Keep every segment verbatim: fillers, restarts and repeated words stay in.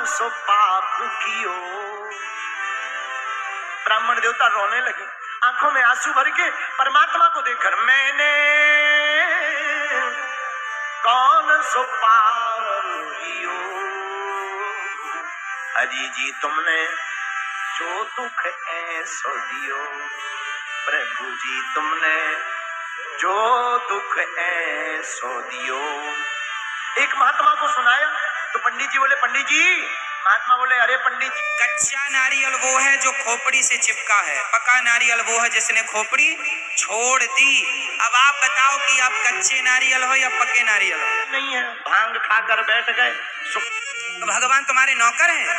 सो पाप कियो। ब्राह्मण देवता रोने लगे, आंखों में आंसू भर के परमात्मा को देखकर, मैंने कौन सो पाप कियो। हरि जी तुमने जो दुख ऐसो दियो, प्रभु जी तुमने जो दुख ऐसो दियो। एक महात्मा को सुनाया तो पंडित जी बोले, पंडित जी। महात्मा बोले, अरे पंडित जी, कच्चा नारियल वो है जो खोपड़ी से चिपका है, पका नारियल वो है जिसने खोपड़ी छोड़ दी। अब आप बताओ कि आप कच्चे नारियल हो या पके नारियल हो? नहीं है, भांग खाकर बैठ गए। तो भगवान तुम्हारे नौकर हैं।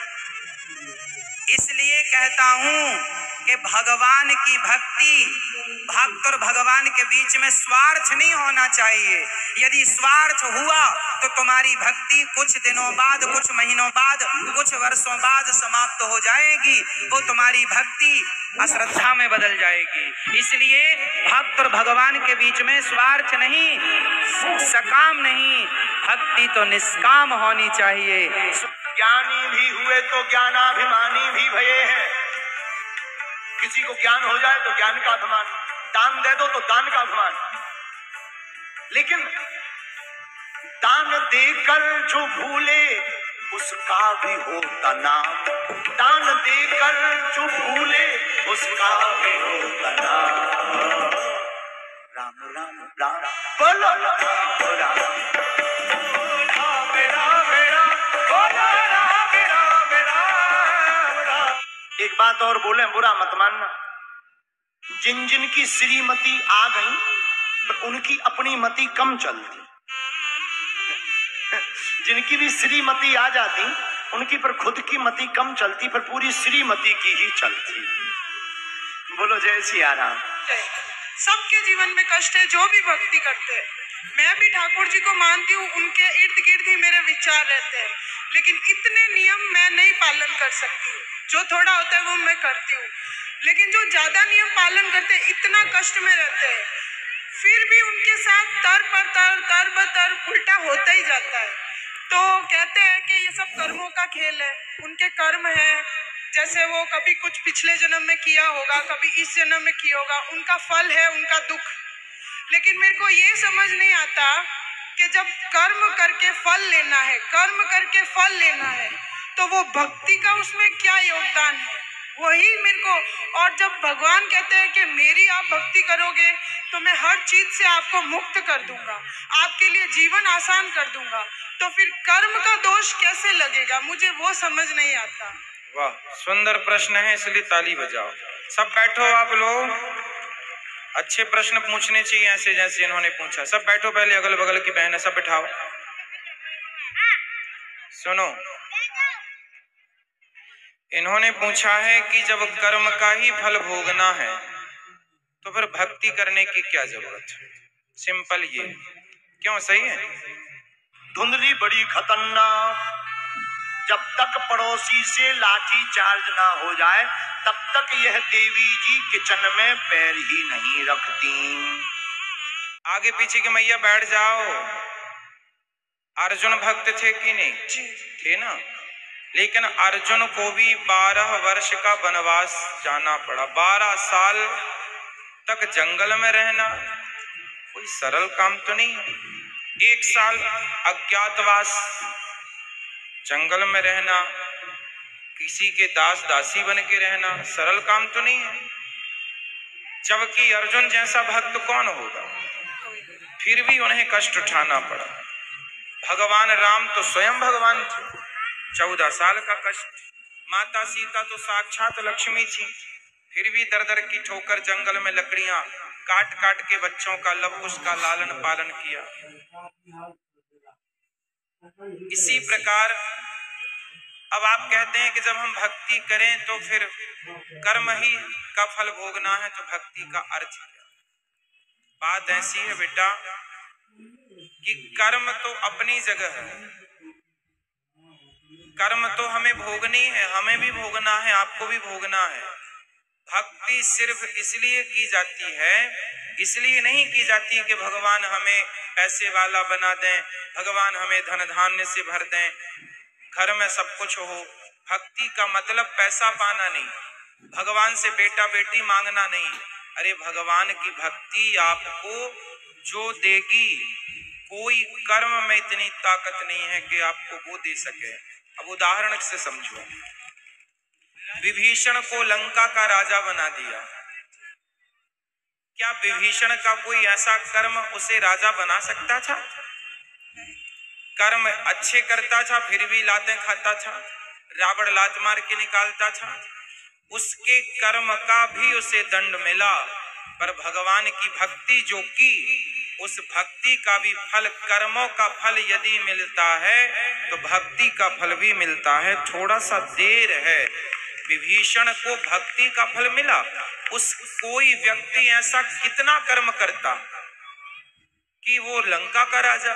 इसलिए कहता हूं कि भगवान की भक्ति, भक्त और भगवान के बीच में स्वार्थ नहीं होना चाहिए। यदि स्वार्थ हुआ तो तुम्हारी भक्ति कुछ दिनों बाद, कुछ महीनों बाद, कुछ वर्षों बाद समाप्त हो जाएगी। वो तुम्हारी भक्ति अश्रद्धा में बदल जाएगी। इसलिए भक्त और भगवान के बीच में स्वार्थ नहीं, सकाम नहीं, भक्ति तो निष्काम होनी चाहिए। ज्ञानी भी हुए तो ज्ञानाभिमानी भी भये हैं। किसी को ज्ञान हो जाए तो ज्ञान का अभिमान, दान दे दो तो दान का अभिमान। लेकिन दान देकर जो भूले उसका भी होता नाम, दान देकर जो भूले उसका भी होता नाम। राम राम राम बोलो, राम राम एक बात और बोले, बुरा मत मानना। जिन जिन की श्रीमती आ गई पर उनकी अपनी मति कम चलती, जिनकी भी श्रीमती आ जाती उनकी पर खुद की मति कम चलती, पर पूरी श्रीमती की ही चलती। बोलो जय सिया राम। सबके जीवन में कष्ट है जो भी भक्ति करते हैं। मैं भी ठाकुर जी को मानती हूँ, उनके इर्द गिर्द ही मेरे विचार रहते हैं, लेकिन इतने नियम मैं नहीं पालन कर सकती हूँ। जो थोड़ा होता है वो मैं करती हूँ, लेकिन जो ज्यादा नियम पालन करते हैं इतना कष्ट में रहते हैं, फिर भी उनके साथ तर पर तर तर ब तर उल्टा होता ही जाता है। तो कहते हैं कि ये सब कर्मों का खेल है, उनके कर्म है। जैसे वो कभी कुछ पिछले जन्म में किया होगा, कभी इस जन्म में किया होगा, उनका फल है उनका दुख। लेकिन मेरे को ये समझ नहीं आता कि जब कर्म करके फल लेना है, कर्म करके फल लेना है, तो वो भक्ति का उसमें क्या योगदान है, वही मेरे को। और जब भगवान कहते हैं कि मेरी आप भक्ति करोगे तो मैं हर चीज से आपको मुक्त कर दूंगा, आपके लिए जीवन आसान कर दूंगा, तो फिर कर्म का दोष कैसे लगेगा, मुझे वो समझ नहीं आता। वाह, सुंदर प्रश्न है, इसलिए ताली बजाओ। सब बैठो आप लोग। अच्छे प्रश्न पूछने चाहिए ऐसे जैसे इन्होंने पूछा। सब बैठो, पहले अगल बगल की बहन है सब बैठाओ। सुनो, इन्होंने पूछा है कि जब कर्म का ही फल भोगना है तो फिर भक्ति करने की क्या जरूरत है। सिंपल ये, क्यों? सही है। धुंधली बड़ी खतरनाक, जब तक पड़ोसी से लाठी चार्ज ना हो जाए तब तक यह देवी जी किचन में पैर ही नहीं रखती। आगे पीछे की मैया बैठ जाओ। अर्जुन भक्त थे कि नहीं? थे ना। लेकिन अर्जुन को भी बारह वर्ष का वनवास जाना पड़ा। बारह साल तक जंगल में रहना कोई सरल काम तो नहीं है। एक साल अज्ञातवास जंगल में रहना, किसी के दास दासी बन के रहना सरल काम तो नहीं है। जबकि अर्जुन जैसा भक्त कौन होगा, फिर भी उन्हें कष्ट उठाना पड़ा। भगवान राम तो स्वयं भगवान थे, चौदह साल का कष्ट। माता सीता तो साक्षात लक्ष्मी थी, फिर भी दर दर की ठोकर जंगल में लकड़ियां काट काट के बच्चों का लवकुश का लालन पालन किया। इसी प्रकार अब आप कहते हैं कि जब हम भक्ति करें तो फिर कर्म ही का फल भोगना है, तो भक्ति का अर्थ क्या? बात ऐसी है बेटा कि कर्म तो अपनी जगह है, कर्म तो हमें भोगनी है, हमें भी भोगना है, आपको भी भोगना है। भक्ति सिर्फ इसलिए की जाती है, इसलिए नहीं की जाती कि भगवान हमें पैसे वाला बना दें, भगवान हमें धन धान्य से भर दें, घर में सब कुछ हो। भक्ति का मतलब पैसा पाना नहीं, भगवान से बेटा बेटी मांगना नहीं। अरे भगवान की भक्ति आपको जो देगी, कोई कर्म में इतनी ताकत नहीं है कि आपको वो दे सके। अब उदाहरण से समझो, विभीषण को लंका का राजा बना दिया, क्या विभीषण का कोई ऐसा कर्म उसे राजा बना सकता था? कर्म अच्छे करता था फिर भी लातें खाता था, रावण लात मार के निकालता था, उसके कर्म का भी उसे दंड मिला। पर भगवान की भक्ति जो की, उस भक्ति का भी फल, कर्मों का फल यदि मिलता है तो भक्ति का फल भी मिलता है, थोड़ा सा देर है। विभीषण को भक्ति का फल मिला। उस कोई व्यक्ति ऐसा कितना कर्म करता कि वो लंका का राजा।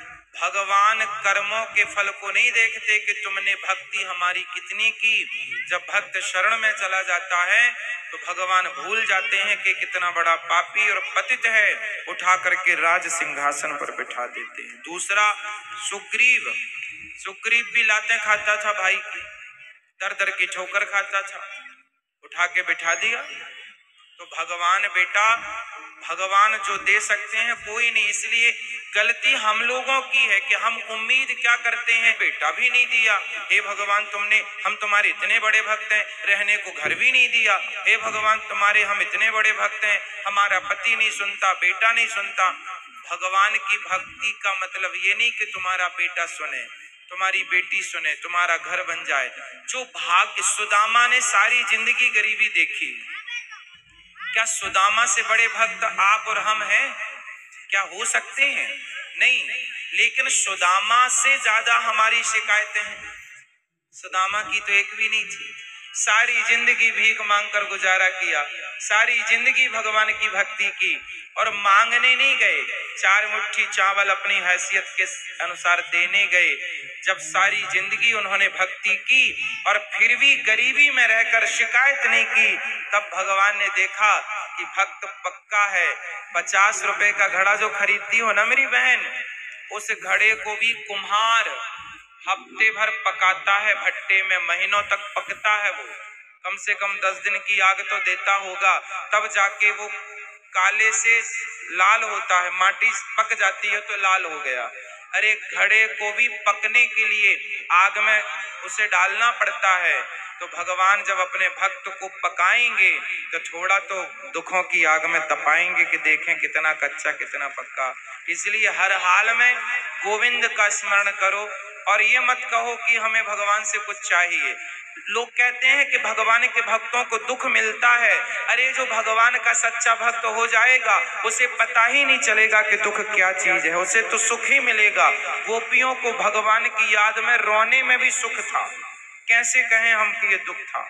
भगवान कर्मों के फल को नहीं देखते कि तुमने भक्ति हमारी कितनी की। जब भक्त शरण में चला जाता है तो भगवान भूल जाते हैं कि कितना बड़ा पापी और पतित है, उठा करके राज सिंहासन पर बिठा देते हैं। दूसरा, सुग्रीव सुग्रीव भी लातें खाता था भाई की, दर दर की ठोकर खाता था, उठा के बिठा दिया। तो भगवान बेटा, भगवान जो दे सकते हैं कोई नहीं। इसलिए गलती हम लोगों की है कि हम उम्मीद क्या करते हैं, बेटा भी नहीं दिया, हे भगवान तुमने, हम तुम्हारे इतने बड़े भक्त हैं, रहने को घर भी नहीं दिया, हे भगवान तुम्हारे हम इतने बड़े भक्त हैं, हमारा पति नहीं सुनता, बेटा नहीं सुनता। भगवान की भक्ति का मतलब ये नहीं कि तुम्हारा बेटा सुने, तुम्हारी बेटी सुने, तुम्हारा घर बन जाए। जो भाग्य, सुदामा ने सारी जिंदगी गरीबी देखी, क्या सुदामा से बड़े भक्त आप और हम हैं? क्या हो सकते हैं? नहीं। लेकिन सुदामा से ज्यादा हमारी शिकायतें हैं। सुदामा की तो एक भी नहीं थी, सारी जिंदगी भीख मांगकर गुजारा किया, सारी जिंदगी भगवान की भक्ति की, और मांगने नहीं गए, चार मुट्ठी चावल अपनी हैसियत के अनुसार देने गए। जब सारी जिंदगी उन्होंने भक्ति की और फिर भी गरीबी में रहकर शिकायत नहीं की, तब भगवान ने देखा कि भक्त पक्का है। पचास रुपए का घड़ा जो खरीदती हो ना मेरी बहन, उस घड़े को भी कुम्हार हफ्ते भर पकाता है भट्टे में, महीनों तक पकता है वो, कम से कम दस दिन की आग तो देता होगा, तब जाके वो काले से लाल होता है, माटी पक जाती है तो लाल हो गया। अरे घड़े को भी पकने के लिए आग में उसे डालना पड़ता है। तो भगवान जब अपने भक्त को पकाएंगे तो थोड़ा तो दुखों की आग में तपाएंगे कि देखें कितना कच्चा कितना पक्का। इसलिए हर हाल में गोविंद का स्मरण करो और ये मत कहो कि हमें भगवान से कुछ चाहिए। लोग कहते हैं कि भगवान के भक्तों को दुख मिलता है। अरे जो भगवान का सच्चा भक्त हो जाएगा उसे पता ही नहीं चलेगा कि दुख क्या चीज है, उसे तो सुख ही मिलेगा। गोपियों को भगवान की याद में रोने में भी सुख था, कैसे कहें हम कि ये दुख था।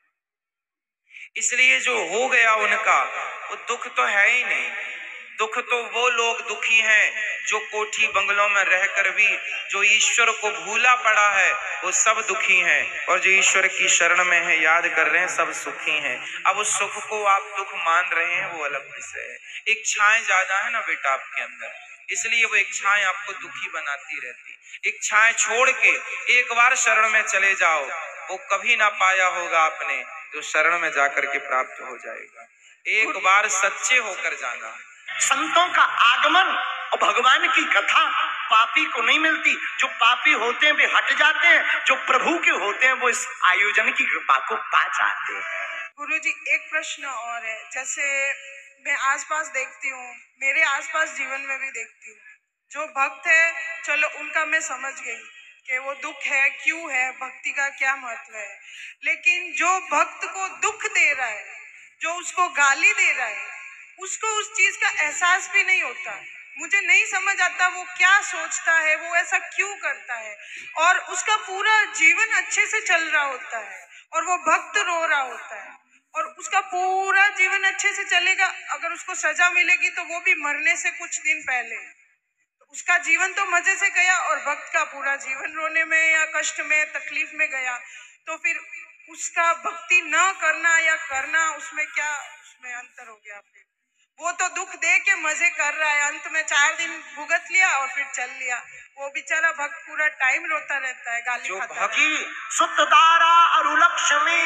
इसलिए जो हो गया उनका वो दुख तो है ही नहीं। दुख तो वो लोग दुखी हैं जो कोठी बंगलों में रहकर भी जो ईश्वर को भूला पड़ा है वो सब दुखी हैं, और जो ईश्वर की शरण में है याद कर रहे हैं सब सुखी हैं। अब उस सुख को आप दुख मान रहे हैं वो अलग विषय है। इच्छाएं ज्यादा है ना बेटा आपके अंदर, इसलिए वो इच्छाएं आपको दुखी बनाती रहती। इच्छाएं छोड़ के एक बार शरण में चले जाओ, वो कभी ना पाया होगा आपने जो शरण में जाकर के प्राप्त हो जाएगा। एक बार सच्चे होकर जाना। संतों का आगमन और भगवान की कथा पापी को नहीं मिलती। जो पापी होते हैं वे हट जाते हैं, जो प्रभु के होते हैं वो इस आयोजन की कृपा को पा जाते हैं। गुरुजी एक प्रश्न और है, जैसे मैं आसपास देखती हूँ, मेरे आसपास जीवन में भी देखती हूँ, जो भक्त है चलो उनका मैं समझ गई कि वो दुख है क्यों है, भक्ति का क्या महत्व है, लेकिन जो भक्त को दुख दे रहा है, जो उसको गाली दे रहा है, उसको उस चीज का एहसास भी नहीं होता। मुझे नहीं समझ आता वो क्या सोचता है, वो ऐसा क्यों करता है, और उसका पूरा जीवन अच्छे से चल रहा होता है और वो भक्त रो रहा होता है, और उसका पूरा जीवन अच्छे से चलेगा। अगर उसको सजा मिलेगी तो वो भी मरने से कुछ दिन पहले, तो उसका जीवन तो मजे से गया और भक्त का पूरा जीवन रोने में या कष्ट में तकलीफ में गया। तो फिर उसका भक्ति न करना या करना, उसमें क्या उसमें अंतर हो गया। फिर वो तो दुख दे के मजे कर रहा है, अंत में चार दिन भुगत लिया और फिर चल लिया। वो बेचारा भक्त पूरा टाइम रोता रहता है, गाली खाता रहता है। की सुत तारा अरु लक्ष्मी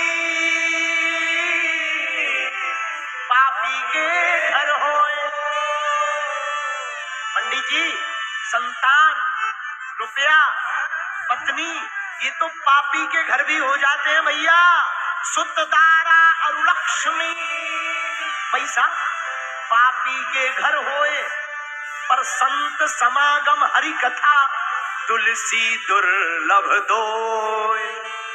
पापी के घर होए। पंडित जी, संतान, रुपया, पत्नी, ये तो पापी के घर भी हो जाते हैं भैया। सुत तारा अरु लक्ष्मी, पैसा पापी के घर होए, पर संत समागम हरि कथा तुलसी दुर्लभ दोय।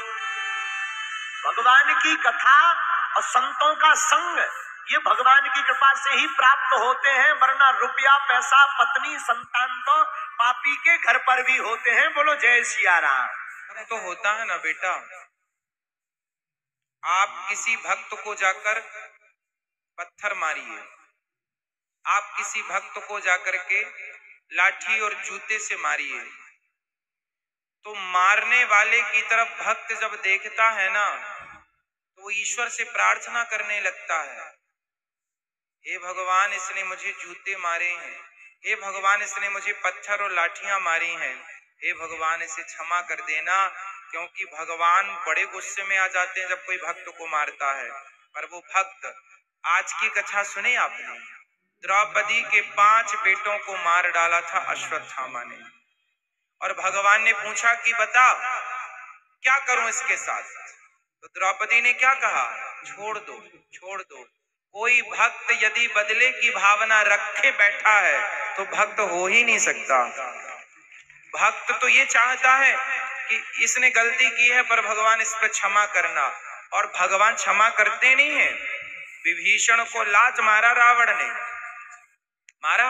भगवान की कथा और संतों का संग ये भगवान की कृपा से ही प्राप्त होते हैं, वरना रुपया, पैसा, पत्नी, संतान तो पापी के घर पर भी होते हैं। बोलो जय सिया राम। तो होता है ना बेटा, आप किसी भक्त को जाकर पत्थर मारिए, आप किसी भक्त को जाकर के लाठी और जूते से मारिए, तो मारने वाले की तरफ भक्त जब देखता है ना, तो वो ईश्वर से प्रार्थना करने लगता है, हे भगवान इसने मुझे जूते मारे हैं, हे भगवान इसने मुझे पत्थर और लाठियां मारी हैं, हे भगवान इसे क्षमा कर देना। क्योंकि भगवान बड़े गुस्से में आ जाते हैं जब कोई भक्त को मारता है। पर वो भक्त, आज की कथा सुने आपने, द्रौपदी के पांच बेटों को मार डाला था अश्वत्थामा ने, और भगवान ने पूछा कि बता क्या करूं इसके साथ। तो द्रौपदी ने क्या कहा, छोड़ दो, छोड़ दो। कोई भक्त यदि बदले की भावना रखे बैठा है तो भक्त हो ही नहीं सकता। भक्त तो ये चाहता है कि इसने गलती की है पर भगवान इस पर क्षमा करना, और भगवान क्षमा करते नहीं है। विभीषण को लाज मारा रावण ने, मारा,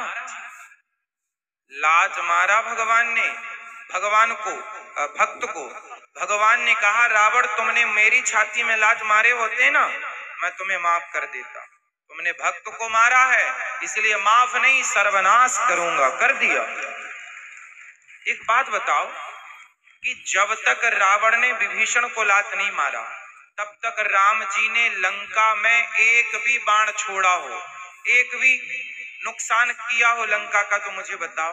लाज मारा भगवान ने, भगवान को, भक्त को। भगवान ने कहा रावण तुमने मेरी छाती में लात मारे होते ना, मैं तुम्हें माफ कर देता, तुमने भक्त को मारा है इसलिए माफ नहीं सर्वनाश करूंगा, कर दिया। एक बात बताओ कि जब तक रावण ने विभीषण को लात नहीं मारा तब तक राम जी ने लंका में एक भी बाण छोड़ा हो, एक भी नुकसान किया हो लंका का, तो मुझे बताओ।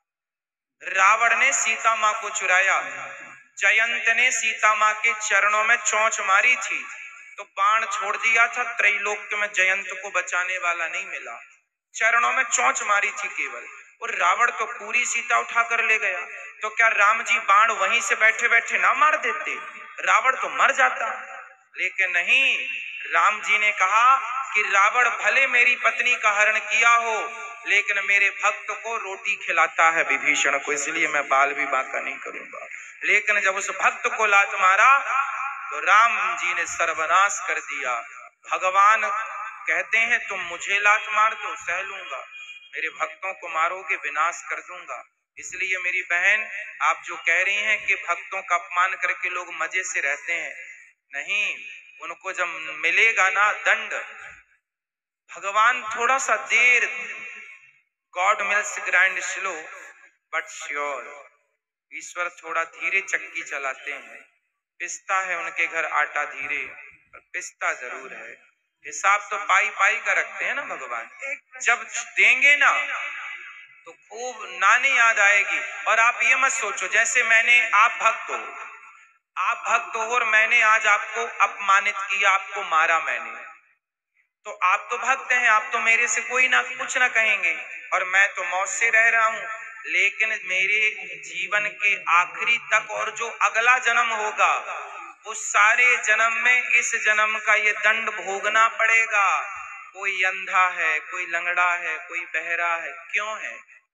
रावण ने सीता माँ को चुराया, जयंत ने सीता माँ के चरणों में चोंच मारी थी तो बाण छोड़ दिया था, त्रैलोक्य में जयंत को बचाने वाला नहीं मिला, चरणों में चोंच मारी थी केवल, और रावण तो पूरी सीता उठा कर ले गया। तो क्या राम जी बाण वहीं से बैठे बैठे ना मार देते, रावण तो मर जाता। लेकिन नहीं, राम जी ने कहा कि रावण भले मेरी पत्नी का हरण किया हो लेकिन मेरे भक्त को रोटी खिलाता है विभीषण को, इसलिए मैं बाल भी बांका नहीं करूंगा। लेकिन जब उस भक्त को लात मारा तो राम जी ने सर्वनाश कर दिया। भगवान कहते हैं तुम मुझे लात मार दो सह लूंगा, मेरे भक्तों को मारोगे विनाश कर दूंगा। इसलिए मेरी बहन, आप जो कह रही हैं कि भक्तों का अपमान करके लोग मजे से रहते हैं, नहीं, उनको जब मिलेगा ना दंड, भगवान थोड़ा सा देर, God mills grind slow but sure, ईश्वर थोड़ा धीरे चक्की चलाते हैं, पिसता है उनके घर आटा धीरे, पर पिसता जरूर है। हिसाब तो पाई पाई का रखते हैं ना भगवान, जब देंगे ना तो खूब नानी याद आएगी। और आप ये मत सोचो जैसे मैंने, आप भक्त हो, आप भक्त हो और मैंने आज आपको अपमानित किया, आपको मारा मैंने, तो आप तो भक्त हैं, आप तो मेरे से कोई ना कुछ ना कहेंगे और मैं तो मौत से रह रहा हूं। लेकिन मेरे जीवन के आखिरी तक और जो अगला जन्म होगा उस सारे जन्म में इस जन्म का ये दंड भोगना पड़ेगा। कोई अंधा है, कोई लंगड़ा है, कोई बहरा है, क्यों है?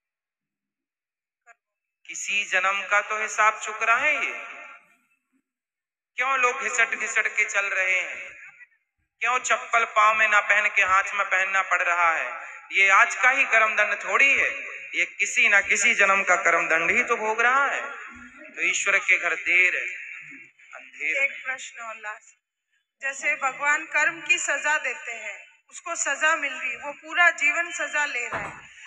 किसी जन्म का तो हिसाब चुकरा है ये। क्यों लोग घिसट घिसट के चल रहे हैं? क्यों चप्पल पांव में ना पहन के हाथ में पहनना पड़ रहा है? ये आज का ही कर्म दंड थोड़ी है, ये किसी ना किसी जन्म का कर्म दंड ही तो भोग रहा है। तो ईश्वर के घर देर है अंधेर। एक प्रश्न और लास्ट, जैसे भगवान कर्म की सजा देते हैं, उसको सजा मिल रही है, वो पूरा जीवन सजा ले रहा है,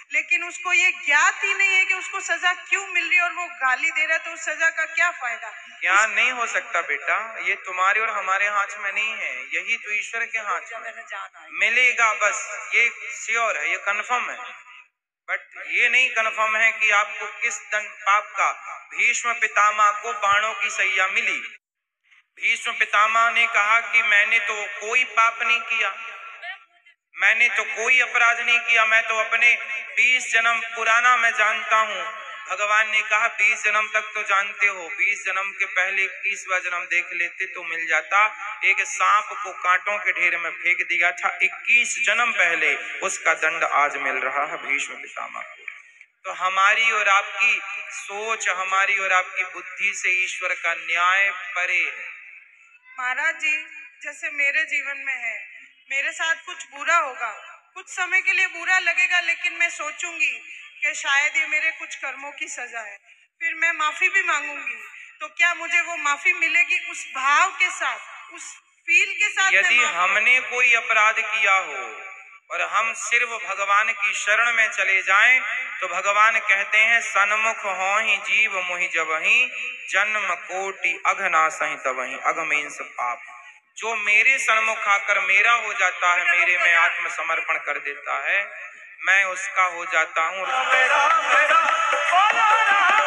लेकिन उसको ये ज्ञात ही नहीं है कि उसको सजा क्यों मिल रही है और वो गाली दे रहा है, तो उस सजा का क्या फायदा। ज्ञान नहीं हो सकता बेटा, ये तुम्हारे और हमारे हाथ में नहीं है, यही तो ईश्वर के हाथ में मिलेगा, बस ये श्योर है, ये कंफर्म है। बट ये नहीं कंफर्म है कि आपको किस दंड पाप का। भीष्म पितामह को बाणों की सैया मिली। भीष्म पितामह ने कहा कि मैंने तो कोई पाप नहीं किया, मैंने तो कोई अपराध नहीं किया, मैं तो अपने बीस जन्म पुराना मैं जानता हूँ। भगवान ने कहा बीस जन्म तक तो जानते हो, बीस जन्म के पहले इक्कीसवां जन्म देख लेते तो मिल जाता। एक सांप को कांटों के ढेर में फेंक दिया था इक्कीस जन्म पहले, उसका दंड आज मिल रहा है भीष्म पितामह को। तो हमारी और आपकी सोच, हमारी और आपकी बुद्धि से ईश्वर का न्याय परे है। महाराज जी, जैसे मेरे जीवन में है, मेरे साथ कुछ बुरा होगा, कुछ समय के लिए बुरा लगेगा, लेकिन मैं सोचूंगी कि शायद ये मेरे कुछ कर्मों की सजा है, फिर मैं माफी भी मांगूंगी। तो क्या मुझे वो माफी मिलेगी उस भाव के साथ, उस फील के साथ? यदि हमने कोई अपराध किया हो और हम सिर्फ भगवान की शरण में चले जाएं, तो भगवान कहते हैं सन्मुख हो ही जीव मोहि जबहि, जन्म कोटि अघनासहि तबहि, अघमेंस पाप। जो मेरे सन्मुख आकर मेरा हो जाता है, मेरे में आत्मसमर्पण कर देता है, मैं उसका हो जाता हूँ।